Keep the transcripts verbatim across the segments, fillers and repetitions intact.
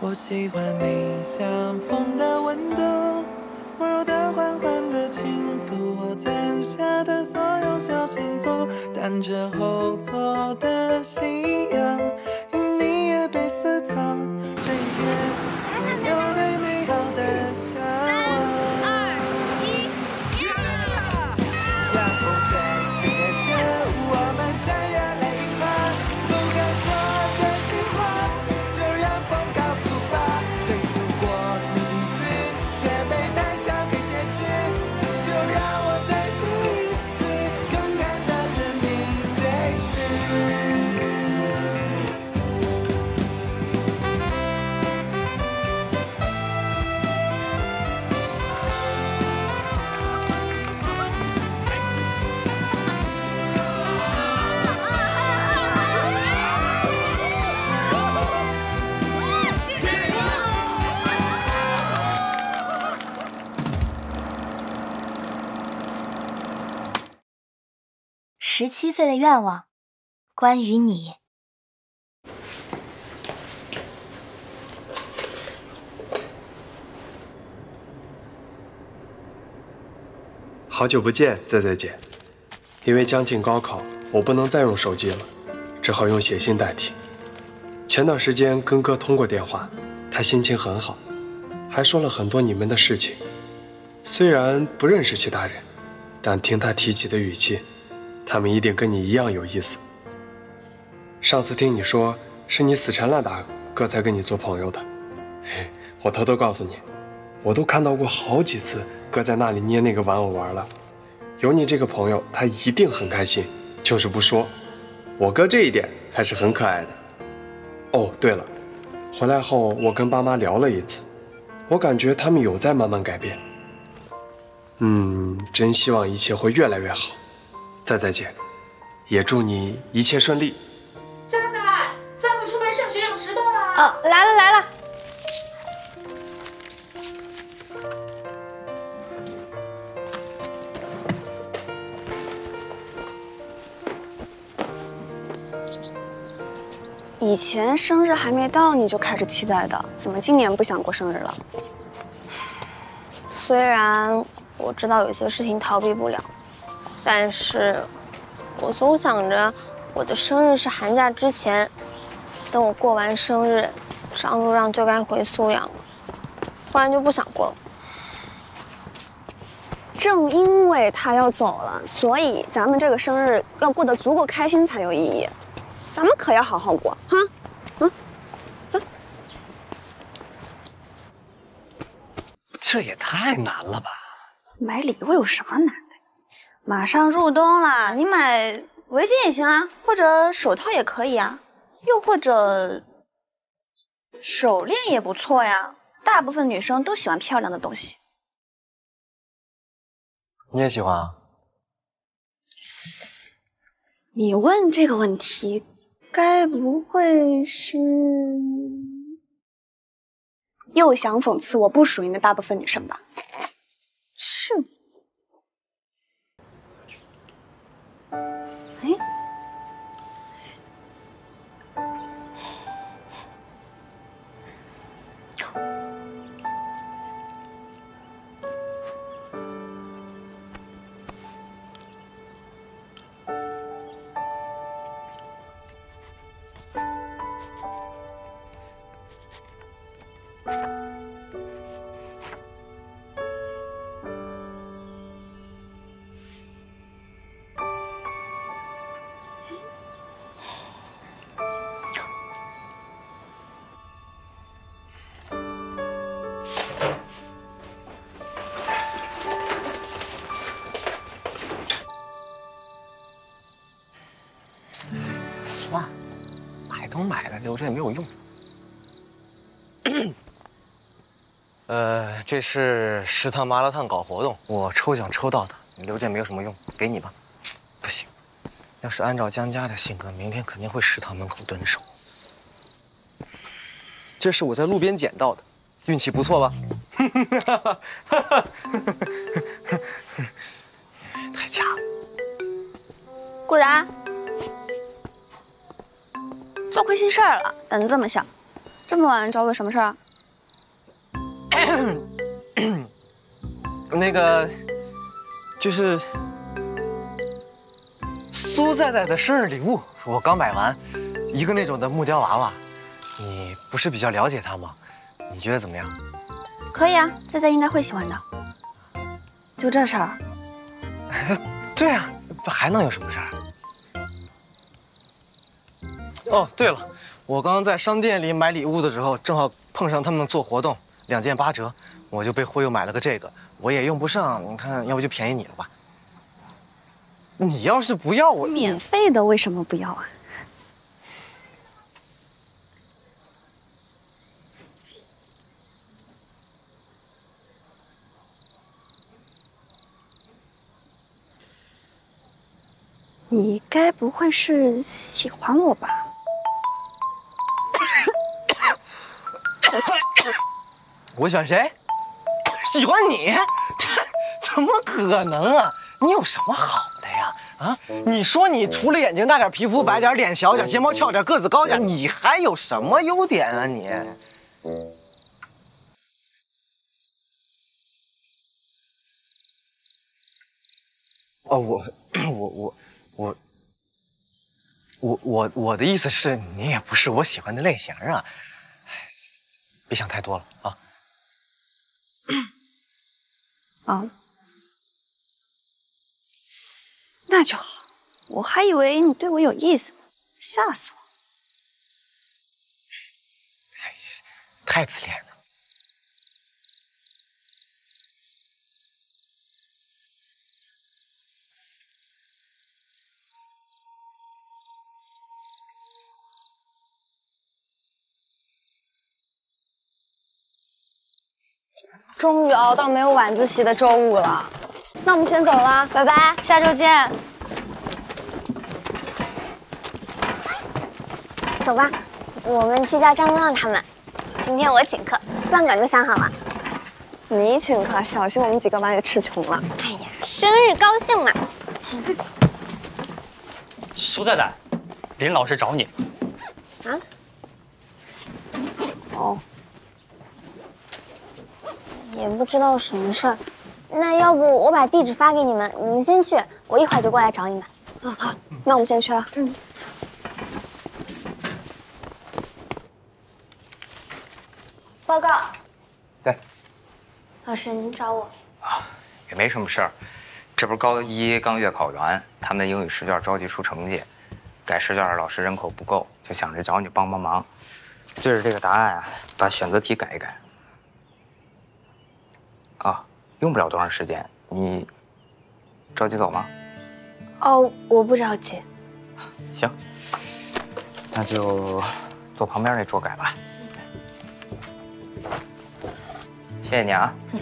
我喜欢你像风的温度，温柔的缓缓的轻抚我攒下的所有小幸福，但这后座的夕阳与你也被私藏，这一天所有对美好的向往。三二一，呀！风吹吹着我们在越来越远，不敢说的喜欢，就让风告诉吧，追溯过你影子，却被带向黑写字，就让我再试一次，勇敢的和你对视。 十七岁的愿望，关于你。 好久不见，在在姐。因为将近高考，我不能再用手机了，只好用写信代替。前段时间跟哥通过电话，他心情很好，还说了很多你们的事情。虽然不认识其他人，但听他提起的语气，他们一定跟你一样有意思。上次听你说是你死缠烂打，哥才跟你做朋友的。嘿，我偷偷告诉你，我都看到过好几次哥在那里捏那个玩偶玩了。有你这个朋友，他一定很开心，就是不说。我哥这一点还是很可爱的。哦，对了，回来后我跟爸妈聊了一次，我感觉他们有在慢慢改变。嗯，真希望一切会越来越好。在在姐，也祝你一切顺利。 在在，在会出门上学养石头了。 哦，来了来了。 以前生日还没到你就开始期待的，怎么今年不想过生日了？虽然我知道有些事情逃避不了，但是我总想着我的生日是寒假之前，等我过完生日，张路让就该回苏阳了，不然就不想过了。正因为他要走了，所以咱们这个生日要过得足够开心才有意义。咱们可要好好过哈，嗯，走。 这也太难了吧？ 买礼物有什么难的？马上入冬了，你买围巾也行啊，或者手套也可以啊，又或者手链也不错呀。大部分女生都喜欢漂亮的东西。 你也喜欢啊？ 你问这个问题，该不会是又想讽刺我不属于那大部分女生吧？是。哎， 算了，买都买了，留着也没有用。呃，这是食堂麻辣烫搞活动，我抽奖抽到的，你留着也没有什么用，给你吧。不行，要是按照江家的性格，明天肯定会食堂门口蹲守。这是我在路边捡到的，运气不错吧？太假了。 顾然，做亏心事儿了，胆子这么小，这这么晚找我有什么事儿啊？ 那个，就是苏在在的生日礼物，我刚买完，一个那种的木雕娃娃。你不是比较了解他吗？你觉得怎么样？ 可以啊，在在应该会喜欢的。就这事儿？ 对啊，不还能有什么事儿？哦，对了，我刚刚在商店里买礼物的时候，正好碰上他们做活动，两件八折，我就被忽悠买了个这个。我也用不上，你看，要不就便宜你了吧？你要是不要我， 免费的为什么不要啊？你该不会是喜欢我吧？ 我喜欢谁？喜欢你？这怎么可能啊？你有什么好的呀？啊，你说你除了眼睛大点、皮肤白点、脸小点、睫毛翘点、个子高点，你还有什么优点啊你？哦，我我我我我我我的意思是你也不是我喜欢的类型啊。别想太多了啊。 啊，那就好。我还以为你对我有意思呢，吓死我！ 太自恋了。 终于熬到没有晚自习的周五了，那我们先走了，拜拜，下周见。 走吧，我们去叫张让他们。今天我请客，饭馆都想好了。 你请客，小心我们几个把你吃穷了。 哎呀，生日高兴嘛。 苏太太，林老师找你。 啊？ 哦。 也不知道什么事儿，那要不我把地址发给你们，你们先去，我一会儿就过来找你们。 啊好，那我们先去了。嗯。 报告。 对。 老师，您找我。 啊，也没什么事儿，这不是高一刚月考完，他们英语试卷着急出成绩，改试卷老师人口不够，就想着找你帮帮忙，对着这个答案啊，把选择题改一改。啊，用不了多长时间，你着急走吗？ 哦，我不着急。 行，那就坐旁边那桌改吧。谢谢你啊。嗯。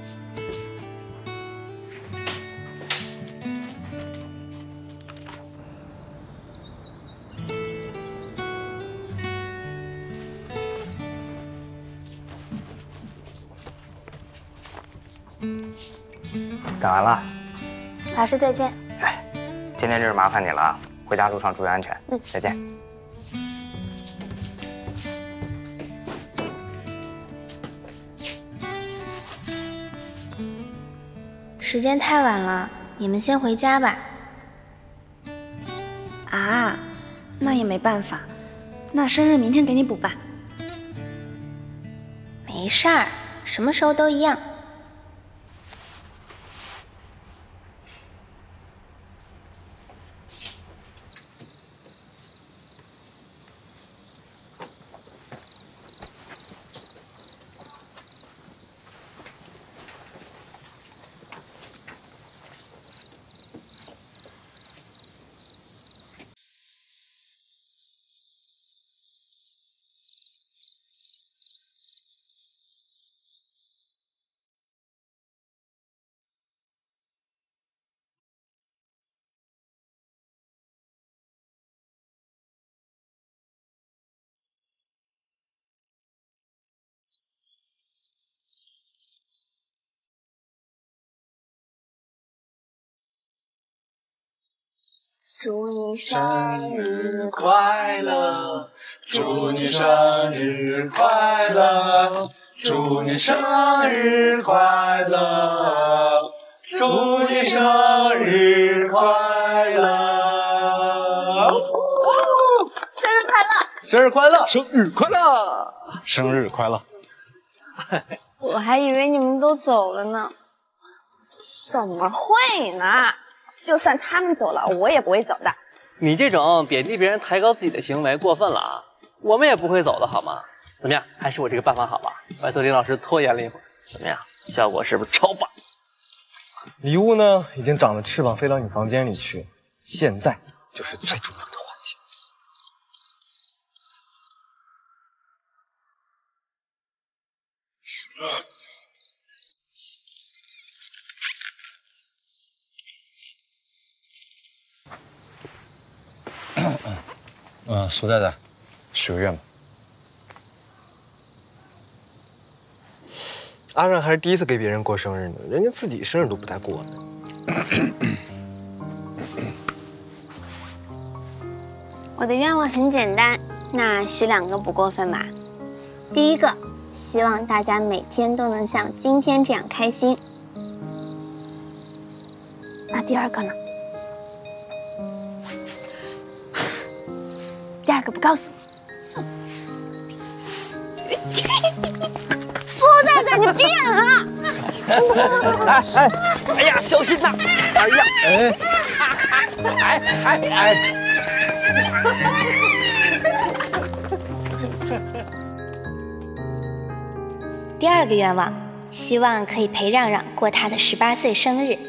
改完了， 老师再见。 哎，今天真是麻烦你了啊！回家路上注意安全。嗯，再见。 时间太晚了，你们先回家吧。 啊，那也没办法，那生日明天给你补吧。 没事儿，什么时候都一样。 祝你生日快乐，祝你生日快乐，祝你生日快乐，祝你生日快乐！ 生日快乐！ 生日快乐！生日快乐！生日快乐！ 我还以为你们都走了呢。 怎么会呢？就算他们走了，我也不会走的。 你这种贬低别人、抬高自己的行为过分了啊！我们也不会走的好吗？怎么样？还是我这个办法好吧？拜托林老师拖延了一会儿，怎么样？效果是不是超棒？ 礼物呢，已经长了翅膀飞到你房间里去，现在就是最重要的环节。嗯，苏太太，许个愿吧。阿让还是第一次给别人过生日呢，人家自己生日都不带过的。 我的愿望很简单，那许两个不过分吧。第一个，希望大家每天都能像今天这样开心。那第二个呢？第二个不告诉我。苏在在，你变了！ 哎哎哎呀，小心呐！哎呀，哎哎哎哎！ 第二个愿望，希望可以陪让让过他的十八岁生日。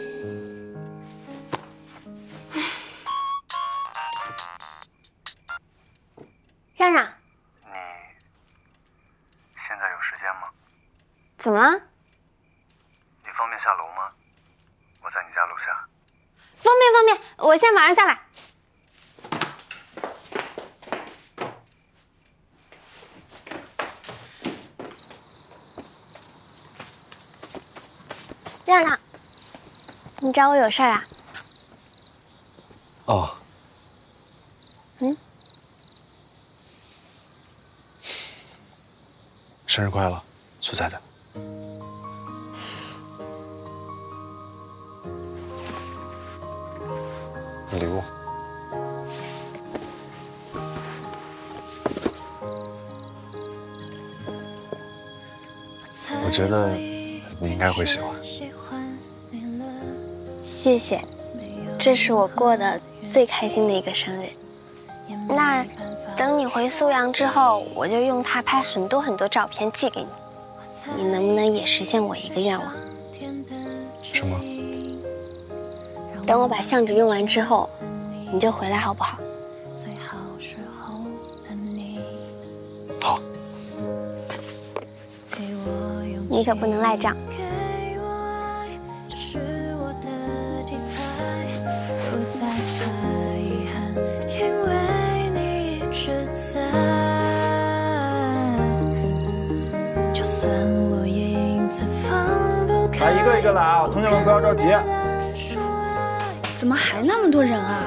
让让， 你现在有时间吗？ 怎么了？ 你方便下楼吗？我在你家楼下。 方便方便，我现在马上下来。让让，你找我有事儿啊？ 哦。 嗯。 生日快乐，苏菜菜。礼物。我觉得你应该会喜欢。 谢谢，这是我过的最开心的一个生日。那等你回苏阳之后，我就用它拍很多很多照片寄给你。你能不能也实现我一个愿望？ 什么？ 等我把相纸用完之后，你就回来好不好？ 好。 你可不能赖账。 来，一个一个来啊！同学们不要着急。 怎么还那么多人啊？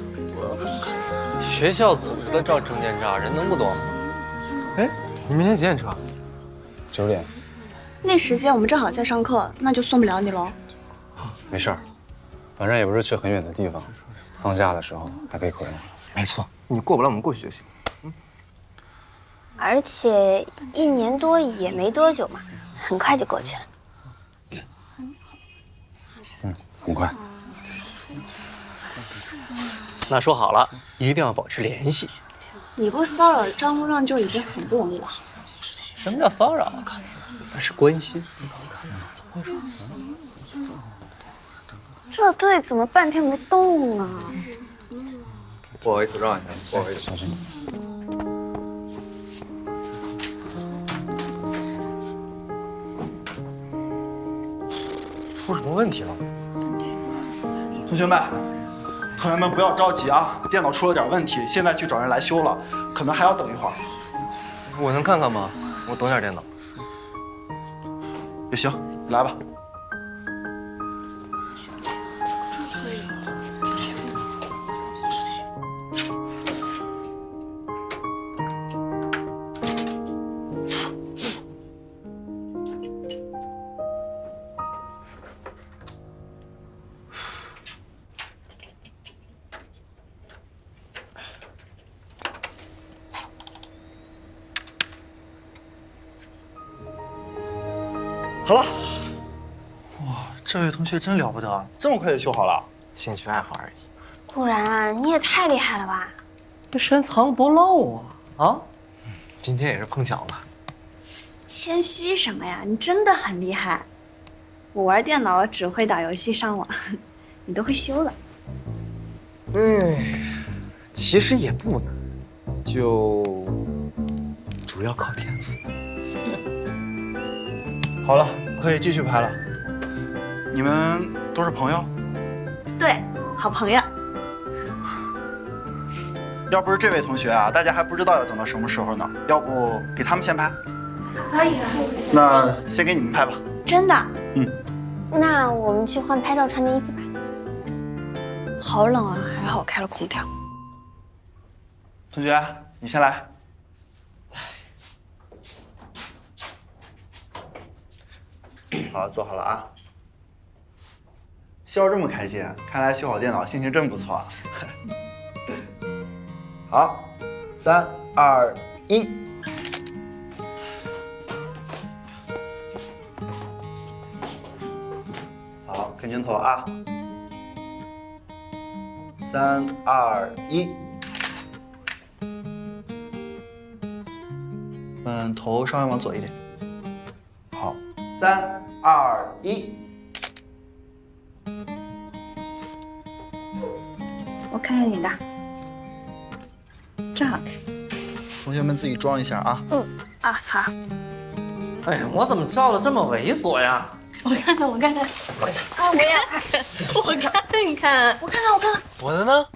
学校组织的照证件照，人能不多吗？ 哎，你明天几点车？九点。 那时间我们正好在上课，那就送不了你喽。 没事儿，反正也不是去很远的地方，放假的时候还可以回来。 没错，你过不来我们过去就行。嗯。 而且一年多也没多久嘛，很快就过去了。 嗯，很快。 那说好了，一定要保持联系。 你不骚扰张路让就已经很不容易了。 什么叫骚扰？那是关心。 这队怎么半天没动啊？ 不好意思，让一下，不好意思， 小心。 出什么问题了？ 同学们，同学们不要着急啊！电脑出了点问题，现在去找人来修了，可能还要等一会儿。 我能看看吗？我懂点电脑。 也行，来吧。 好了。哇，这位同学真了不得，这么快就修好了。 兴趣爱好而已。 顾然，你也太厉害了吧！ 这深藏不露啊！啊， 今天也是碰巧了。 谦虚什么呀？你真的很厉害。我玩电脑只会打游戏上网，你都会修了。 嗯，其实也不难，就主要靠天赋。 好了，可以继续拍了。你们都是朋友？ 对，好朋友。 要不是这位同学啊，大家还不知道要等到什么时候呢。要不给他们先拍？ 可以啊。 那先给你们拍吧。 真的？ 嗯。 那我们去换拍照穿的衣服吧。 好冷啊，还好开了空调。 同学，你先来。好，坐好了啊。笑这么开心，看来修好电脑心情真不错啊。好，三二一。好，看镜头啊。三二一。嗯，头稍微往左一点。好，三二一。 我看看你的，正好看。 同学们自己装一下啊。 嗯啊，好。 哎呀，我怎么照的这么猥琐呀？ 我看看，我看看。 啊，我也要看。 我看看， 我看看，我看看。 我的呢？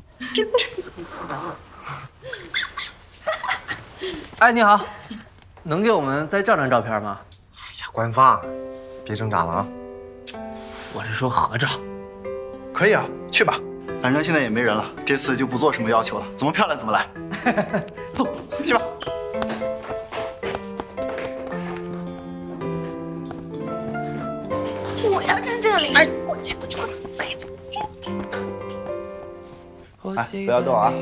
哎，你好，能给我们再照张照片吗？ 哎呀，官方，别挣扎了啊！ 我是说合照。 可以啊，去吧。反正现在也没人了，这次就不做什么要求了，怎么漂亮怎么来。走，去吧。 我要站这里。哎，我去，我去，我去。 哎，不要动啊。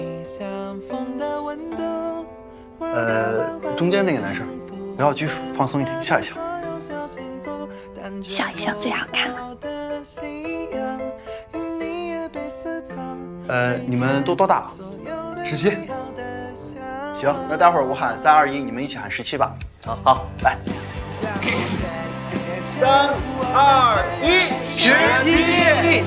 呃，中间那个男生，不要拘束，放松一点，笑一笑。 笑一笑最好看了。 呃，你们都多大了？ 十七。 行，那待会儿我喊三二一，你们一起喊十七吧。 好，好， 来。三二一，十七。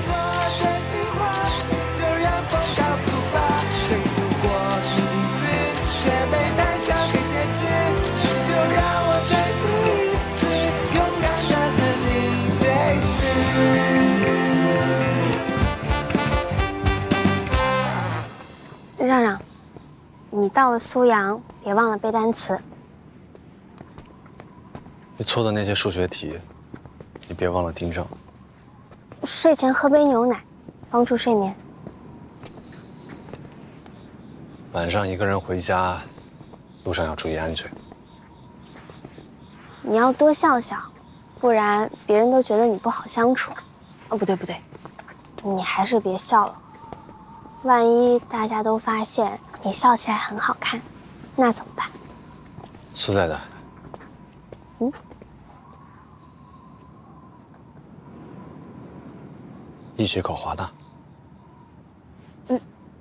让让，你到了苏阳，别忘了背单词。 你错的那些数学题，你别忘了订正。 睡前喝杯牛奶，帮助睡眠。 晚上一个人回家，路上要注意安全。 你要多笑笑，不然别人都觉得你不好相处。哦，不对不对，你还是别笑了。万一大家都发现你笑起来很好看，那怎么办？ 苏仔仔， 嗯， 一起考华大。 嗯。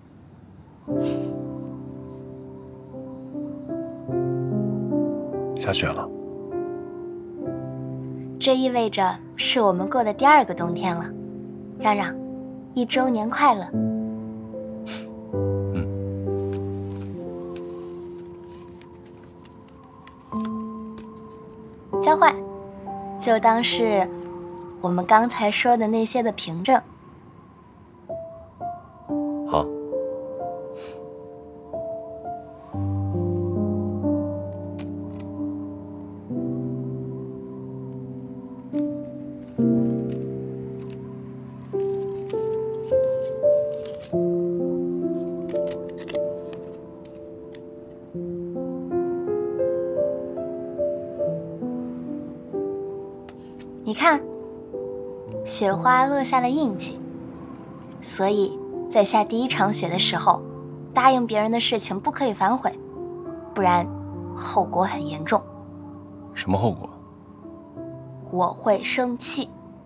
下雪了， 这意味着是我们过的第二个冬天了。让让，一周年快乐！交换，就当是我们刚才说的那些的凭证。 好。 你看，雪花落下了印记，所以在下第一场雪的时候，答应别人的事情不可以反悔，不然后果很严重。 什么后果？ 我会生气。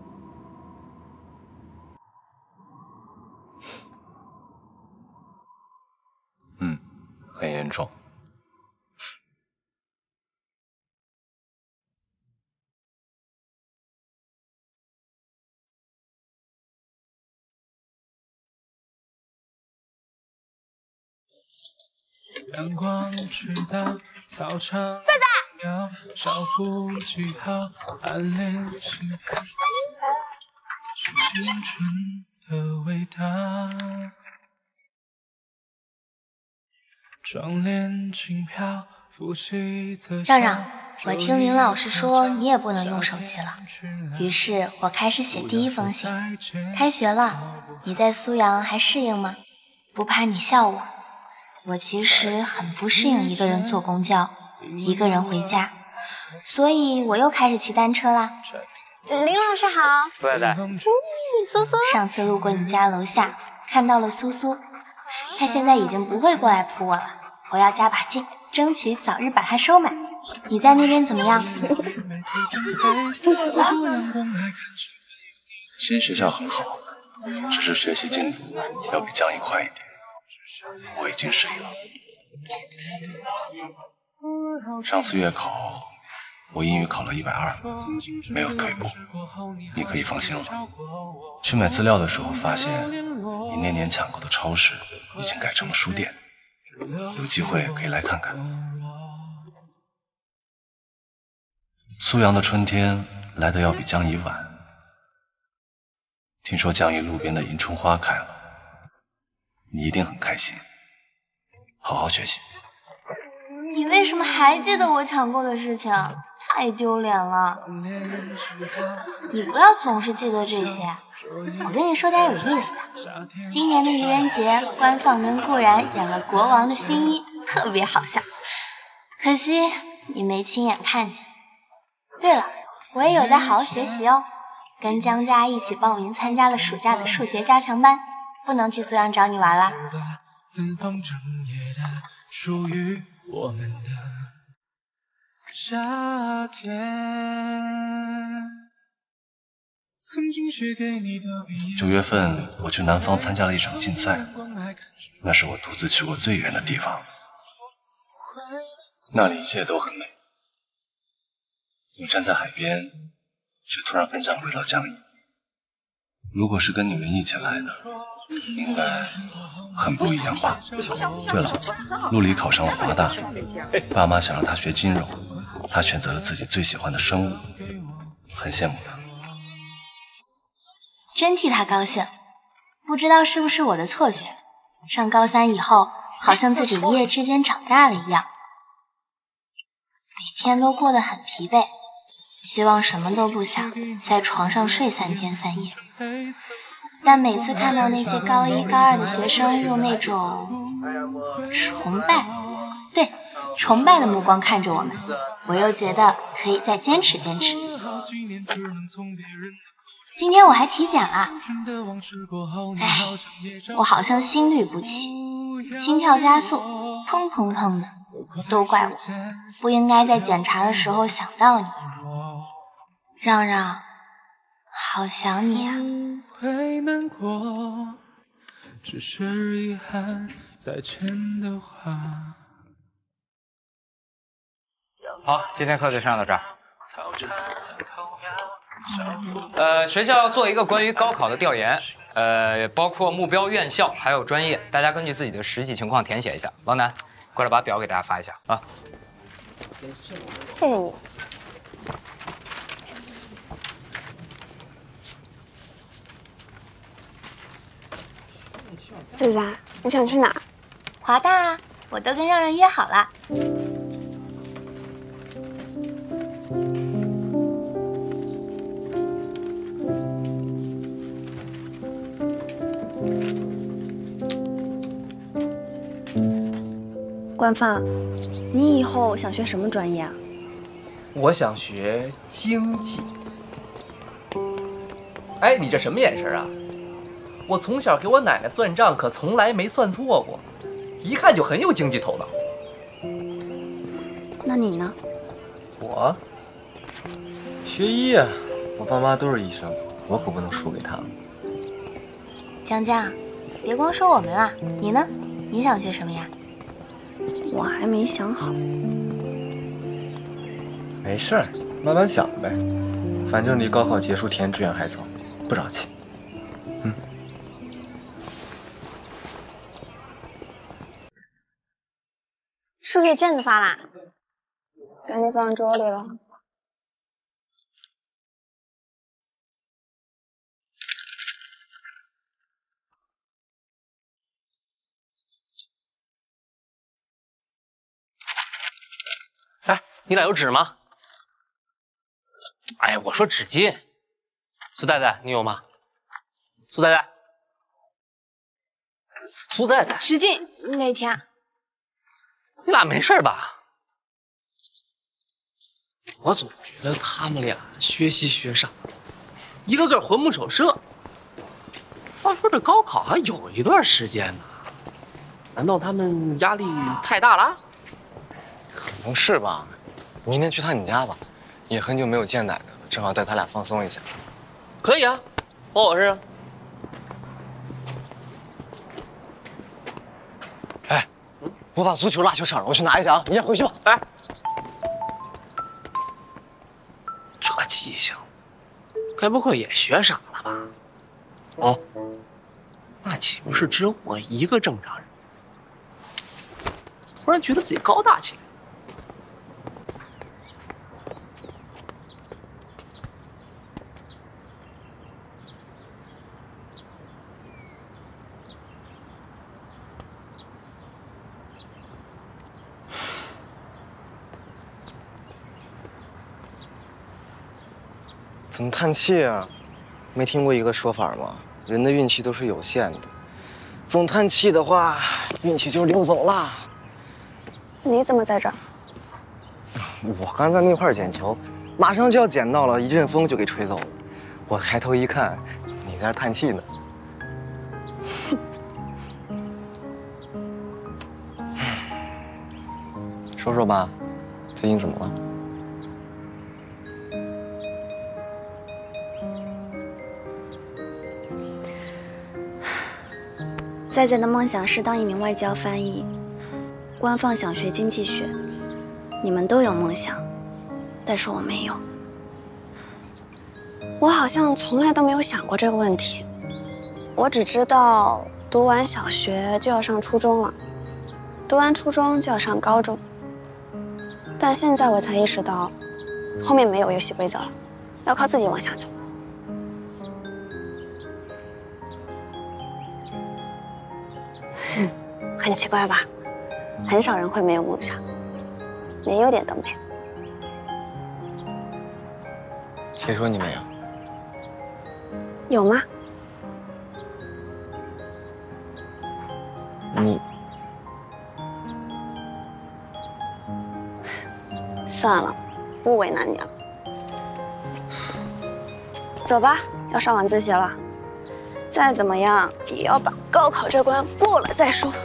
嗯，很严重。 阳光直达操场， 在在。 少妇记号，暗恋心跳，是青春的伟大。窗帘轻飘，复习则让让，我听林老师说你也不能用手机了，于是我开始写第一封信。开学了，你在苏阳还适应吗？不怕你笑我。我其实很不适应一个人坐公交，一个人回家，所以我又开始骑单车啦。 林老师好。 苏太太。 嗯，苏苏。 上次路过你家楼下，看到了苏苏，她现在已经不会过来扑我了，我要加把劲，争取早日把她收买。你在那边怎么样？ 其实学校很好，只是学习进度要比江一快一点。我已经适应了。上次月考，我英语考了一百二，没有退步，你可以放心了。去买资料的时候发现，你那年抢购的超市已经改成了书店，有机会可以来看看。苏阳的春天来得要比江一晚，听说江一路边的迎春花开了。你一定很开心，好好学习。 你为什么还记得我抢购的事情？太丢脸了！你不要总是记得这些。我跟你说点有意思的。今年的愚人节，官方跟顾然演了国王的新衣，特别好笑。可惜你没亲眼看见。对了，我也有在好好学习哦，跟江家一起报名参加了暑假的数学加强班。不能去苏阳找你玩了。 芬芳整夜的属于我们的夏天，曾经写给你的九月份我去南方参加了一场竞赛，那是我独自去过最远的地方，那里一切都很美。我站在海边，却突然很想回到江一。如果是跟你们一起来的，应该很不一样吧？对了，陆离考上了华大，爸妈想让他学金融，他选择了自己最喜欢的生物，很羡慕他。 真替他高兴，不知道是不是我的错觉，上高三以后，好像自己一夜之间长大了一样，每天都过得很疲惫，希望什么都不想，在床上睡三天三夜。但每次看到那些高一高二的学生用那种崇拜，对，崇拜的目光看着我们，我又觉得可以再坚持坚持。今天我还体检了，哎，我好像心律不齐，心跳加速，砰砰砰的，都怪我，不应该在检查的时候想到你。让让，好想你啊。 会难过，只是遗憾再见的话。 好，今天课就上到这儿。呃，学校做一个关于高考的调研，呃，包括目标院校还有专业，大家根据自己的实际情况填写一下。王楠，过来把表给大家发一下啊。 谢谢你。仔仔，你想去哪儿？ 华大啊，我都跟让让约好了。 官方，你以后想学什么专业啊？ 我想学经济。哎，你这什么眼神啊？我从小给我奶奶算账，可从来没算错过，一看就很有经济头脑。 那你呢？ 我学医啊，我爸妈都是医生，我可不能输给他们。 江江，别光说我们了，你呢？你想学什么呀？ 我还没想好。 没事儿，慢慢想呗。反正离高考结束填志愿还早，不着急。嗯。 数学卷子发啦？ 赶紧放桌里了。 哎，你俩有纸吗？哎，我说纸巾。苏戴戴，你有吗？苏戴戴，苏戴戴， 纸巾哪天？ 你俩没事吧？我总觉得他们俩学习学傻，一个个魂不守舍。话说这高考还有一段时间呢，难道他们压力太大了？ 可能是吧。明天去趟你家吧，也很久没有见奶奶了，正好带他俩放松一下。 可以啊，关我事。 哎，我把足球、蜡球上了，我去拿一下啊，你先回去吧。 哎，这记性，该不会也学傻了吧？哦，那岂不是只有我一个正常人？突然觉得自己高大起来。 怎么叹气啊？没听过一个说法吗？人的运气都是有限的，总叹气的话，运气就溜走了。 你怎么在这儿？ 我刚在那块捡球，马上就要捡到了，一阵风就给吹走了。我抬头一看，你在那叹气呢。说说吧，最近怎么了？ 在在的梦想是当一名外交翻译，官方想学经济学。你们都有梦想，但是我没有。 我好像从来都没有想过这个问题。我只知道读完小学就要上初中了，读完初中就要上高中。但现在我才意识到，后面没有游戏规则了，要靠自己往下走。很奇怪吧？很少人会没有梦想，连优点都没有。 谁说你没有？ 有吗？ 你算了，不为难你了。走吧，要上晚自习了。再怎么样，也要把高考这关过了再说。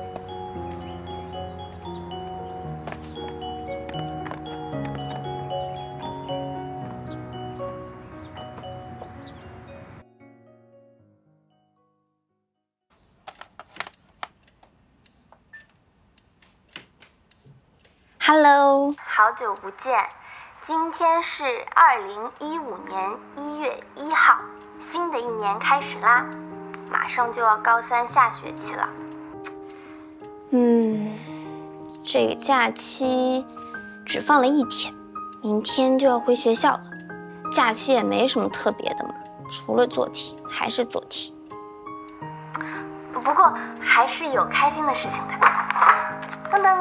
Hello， 好久不见，今天是二零一五年一月一号，新的一年开始啦，马上就要高三下学期了。 嗯，这个假期只放了一天，明天就要回学校了。假期也没什么特别的嘛，除了做题还是做题。 不过还是有开心的事情的。噔噔。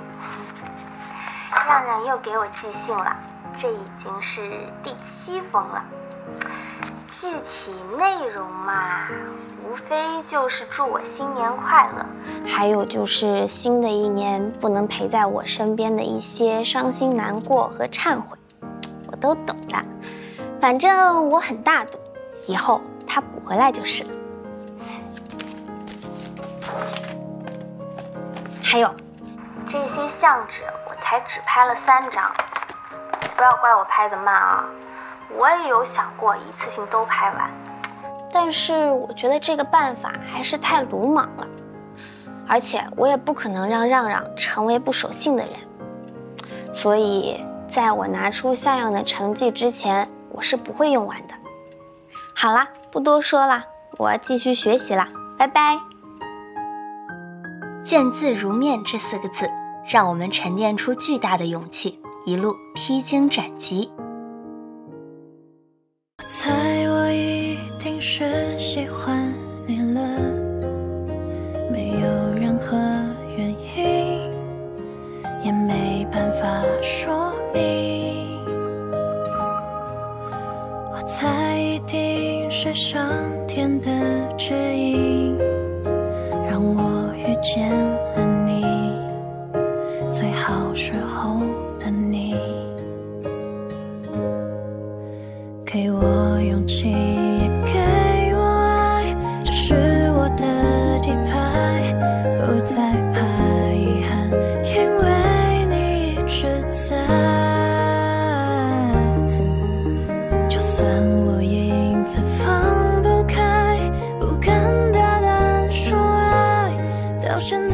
亮亮又给我寄信了，这已经是第七封了。具体内容嘛，无非就是祝我新年快乐， 还有就是新的一年不能陪在我身边的一些伤心难过和忏悔，我都懂的。反正我很大度，以后他补回来就是了。还有这些相纸我才只拍了三张，不要怪我拍的慢啊。 我也有想过一次性都拍完，但是我觉得这个办法还是太鲁莽了，而且我也不可能让让让成为不守信的人，所以在我拿出像样的成绩之前，我是不会用完的。好啦，不多说了，我要继续学习啦，拜拜。 见字如面这四个字，让我们沉淀出巨大的勇气，一路披荆斩棘。 我猜我一定是喜欢你了，没有任何原因，也没办法说明。我猜一定是上天的指引，让我遇见了你，最好时候的你。给我勇气，也给我爱，这是我的底牌，不再怕遗憾，因为你一直在。就算我影子放不开，不敢大胆说爱，到现在